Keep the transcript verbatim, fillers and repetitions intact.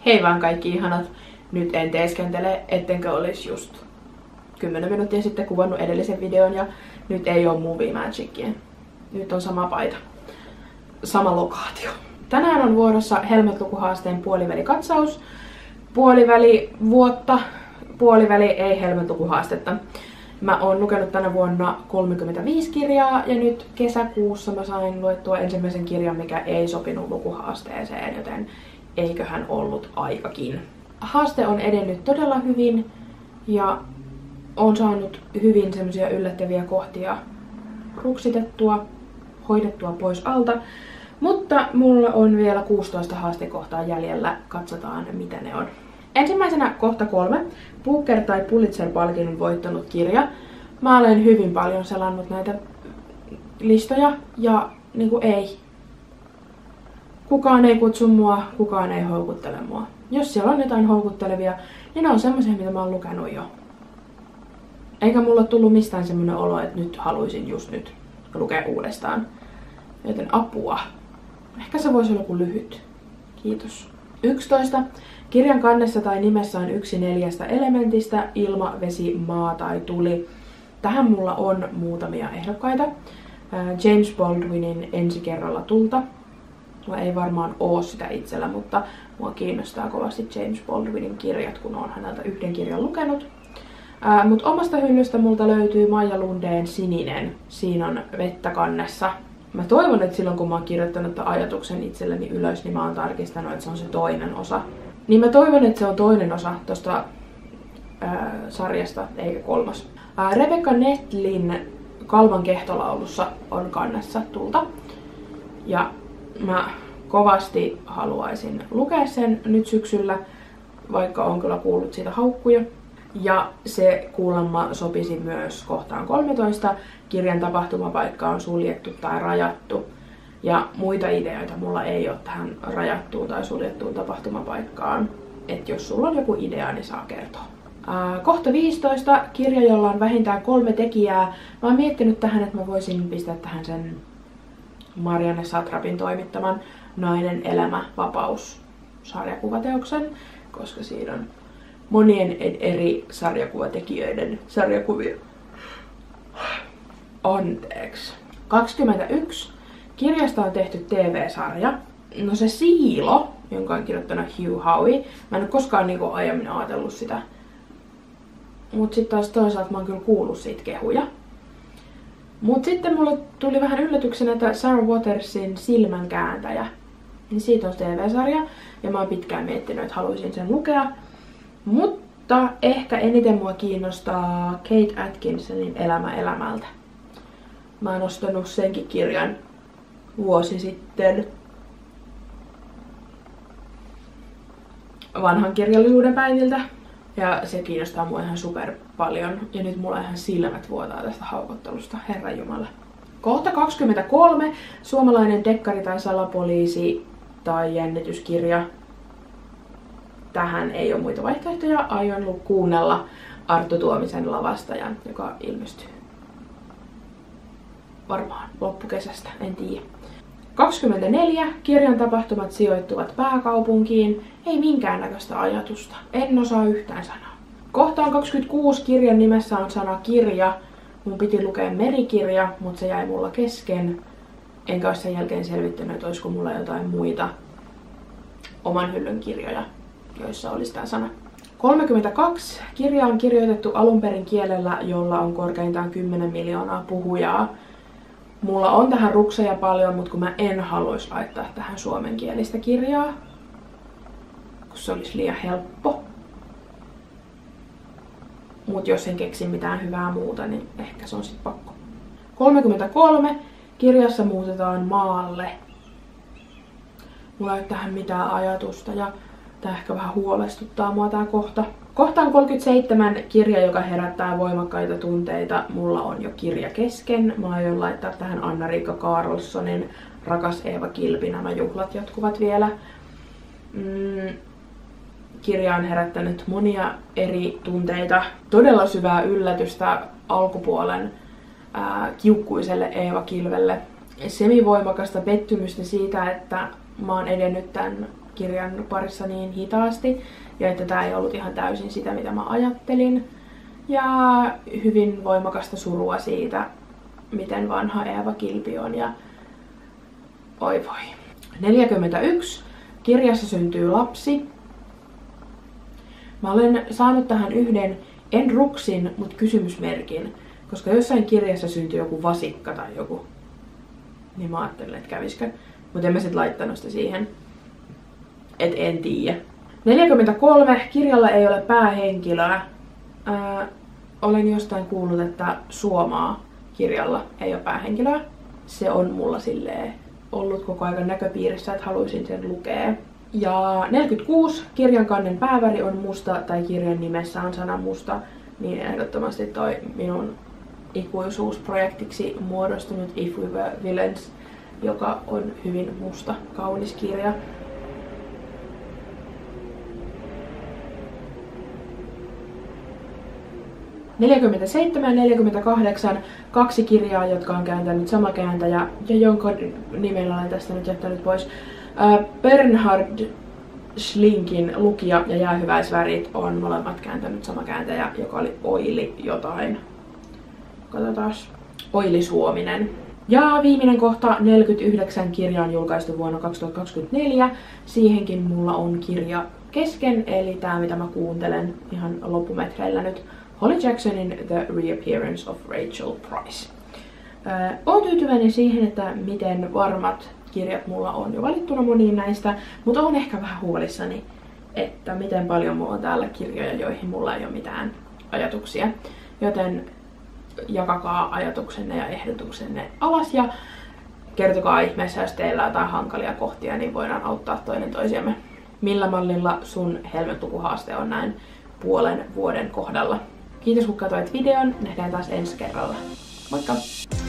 Hei vaan kaikki ihanat, nyt en teeskentele, ettenkö olisi just kymmenen minuuttia sitten kuvannut edellisen videon ja nyt ei ole Movie Magicia. Nyt on sama paita, sama lokaatio. Tänään on vuorossa Helmet-lukuhaasteen puolivälikatsaus. Puoliväli vuotta, puoliväli ei Helmet-lukuhaastetta. Mä oon lukenut tänä vuonna kolmekymmentäviisi kirjaa ja nyt kesäkuussa mä sain luettua ensimmäisen kirjan, mikä ei sopinut lukuhaasteeseen, joten eiköhän ollut aikakin. Haaste on edennyt todella hyvin ja on saanut hyvin semmoisia yllättäviä kohtia ruksitettua, hoidettua pois alta. Mutta mulla on vielä kuusitoista haastekohtaa jäljellä, katsotaan mitä ne on. Ensimmäisenä kohta kolme, Booker- tai Pulitzer-palkinnon voittanut kirja. Mä olen hyvin paljon selannut näitä listoja ja niinku ei. Kukaan ei kutsu mua, kukaan ei houkuttele mua. Jos siellä on jotain houkuttelevia, niin ne on semmoisia, mitä mä oon lukenut jo. Eikä mulla ole tullut mistään semmoinen olo, että nyt haluaisin just nyt lukea uudestaan. Joten apua. Ehkä se voisi olla joku lyhyt. Kiitos. yksitoista. Kirjan kannessa tai nimessä on yksi neljästä elementistä, ilma, vesi, maa tai tuli. Tähän mulla on muutamia ehdokkaita. James Baldwinin Ensi kerralla tulta. Mulla ei varmaan oo sitä itsellä, mutta mua kiinnostaa kovasti James Baldwinin kirjat, kun oon häneltä yhden kirjan lukenut. Ää, mut omasta hyllystä multa löytyy Maija Lundén Sininen. Siinä on vettä kannessa. Mä toivon, että silloin kun mä oon kirjoittanut tämän ajatuksen itselleni ylös, niin mä oon tarkistanut, että se on se toinen osa. Niin mä toivon, että se on toinen osa tosta ää, sarjasta, eikä kolmas. Ää, Rebecca Netlin Kalvan kehtolaulussa on kannessa tulta. Ja mä kovasti haluaisin lukea sen nyt syksyllä, vaikka on kyllä kuullut siitä haukkuja. Ja se kuulemma sopisi myös kohtaan kolmetoista. Kirjan tapahtumapaikka on suljettu tai rajattu. Ja muita ideoita mulla ei ole tähän rajattuun tai suljettuun tapahtumapaikkaan. Et jos sulla on joku idea, niin saa kertoa. Ää, kohta viisitoista. Kirja, jolla on vähintään kolme tekijää. Mä oon miettinyt tähän, että mä voisin pistää tähän sen Marianne Satrapin toimittaman Nainen, elämä, vapaus sarjakuvateoksen, koska siinä on monien eri sarjakuvatekijöiden sarjakuvia. Anteeksi. kaksikymmentäyksi. Kirjasta on tehty T V-sarja. No se Siilo, jonka on kirjoittanut Hugh Howey. Mä en ole koskaan niinku aiemmin ajatellut sitä. Mut sit taas toisaalta mä oon kyllä kuullut siitä kehuja. Mut sitten mulle tuli vähän yllätyksenä, että Sarah Watersin Silmänkääntäjä. Niin siitä on T V-sarja. Ja mä oon pitkään miettinyt, että haluaisin sen lukea. Mutta ehkä eniten mua kiinnostaa Kate Atkinsonin Elämä elämältä. Mä oon ostanut senkin kirjan vuosi sitten vanhan kirjallisuuden päiviltä. Ja se kiinnostaa mua ihan super paljon. Ja nyt mulla ihan silmät vuotaa tästä haukottelusta, herranjumala. Kohta kaksikymmentäkolme. Suomalainen dekkari tai salapoliisi tai jännityskirja. Tähän ei ole muita vaihtoehtoja. Aion kuunnella Arttu Tuomisen Lavastajan, joka ilmestyy varmaan loppukesästä, en tiedä. kaksikymmentäneljä. Kirjan tapahtumat sijoittuvat pääkaupunkiin. Ei minkäännäköistä ajatusta. En osaa yhtään sanaa. Kohtaan kaksikymmentäkuusi. Kirjan nimessä on sana kirja. Mun piti lukea merikirja, mutta se jäi mulla kesken. Enkä ole sen jälkeen selvittänyt, että olisiko mulla jotain muita oman hyllyn kirjoja, joissa olisi tämä sana. kolmekymmentäkaksi. Kirja on kirjoitettu alun perin kielellä, jolla on korkeintaan kymmenen miljoonaa puhujaa. Mulla on tähän rukseja paljon, mutta kun mä en haluaisi laittaa tähän suomenkielistä kirjaa, kun se olisi liian helppo. Mut jos en keksi mitään hyvää muuta, niin ehkä se on sit pakko. kolmekymmentäkolme. Kirjassa muutetaan maalle. Mulla ei ole tähän mitään ajatusta ja tää ehkä vähän huolestuttaa mua tää kohta. Kohtaan kolmekymmentäseitsemän. Kirja, joka herättää voimakkaita tunteita. Mulla on jo kirja kesken. Mä aion laittaa tähän Anna-Riikka Carlssonin Rakas Eeva Kilpi. Nämä juhlat jatkuvat vielä. Mm. Kirja on herättänyt monia eri tunteita. Todella syvää yllätystä alkupuolen ää, kiukkuiselle Eeva Kilvelle. Semivoimakasta pettymystä siitä, että mä oon edennyt tämän kirjan parissa niin hitaasti ja että tää ei ollut ihan täysin sitä, mitä mä ajattelin. Ja hyvin voimakasta surua siitä, miten vanha Eeva Kilpi on ja oi voi. neljäkymmentäyksi. Kirjassa syntyy lapsi. Mä olen saanut tähän yhden, en ruksin, mutta kysymysmerkin, koska jossain kirjassa syntyy joku vasikka tai joku. Niin mä ajattelin, että kävisikö. Mutta en mä sit laittanut sitä siihen. Et en tiedä. neljäkymmentäkolme. Kirjalla ei ole päähenkilöä. Ää, olen jostain kuullut, että Suomaa kirjalla ei ole päähenkilöä. Se on mulla silleen ollut koko ajan näköpiirissä, että haluaisin sen lukea. Ja neljäkymmentäkuusi. Kirjan kannen pääväri on musta tai kirjan nimessä on sana musta. Niin ehdottomasti toi minun ikuisuusprojektiksi muodostunut If We Were Villains, joka on hyvin musta, kaunis kirja. neljäkymmentäseitsemän ja neljäkymmentäkahdeksan, kaksi kirjaa, jotka on kääntänyt sama kääntäjä ja jonka nimellä olen tästä nyt jättänyt pois. Äh, Bernhard Schlinkin Lukija ja Jäähyväisvärit on molemmat kääntänyt sama kääntäjä, joka oli Oili jotain. Katsotaas. Oili Suominen. Ja viimeinen kohta, neljäkymmentäyhdeksän kirja on julkaistu vuonna kaksituhattakaksikymmentäneljä. Siihenkin mulla on kirja kesken, eli tää mitä mä kuuntelen ihan loppumetreillä nyt. Holly Jacksonin The Reappearance of Rachel Price. Öö, oon tyytyväinen siihen, että miten varmat kirjat mulla on jo valittuna moniin näistä, mutta oon ehkä vähän huolissani, että miten paljon mulla on täällä kirjoja, joihin mulla ei ole mitään ajatuksia. Joten jakakaa ajatuksenne ja ehdotuksenne alas ja kertokaa ihmeessä, jos teillä on jotain hankalia kohtia, niin voidaan auttaa toinen toisiamme. Millä mallilla sun helmetlukuhaaste on näin puolen vuoden kohdalla? Kiitos kun katsoit videon, nähdään taas ensi kerralla. Moikka!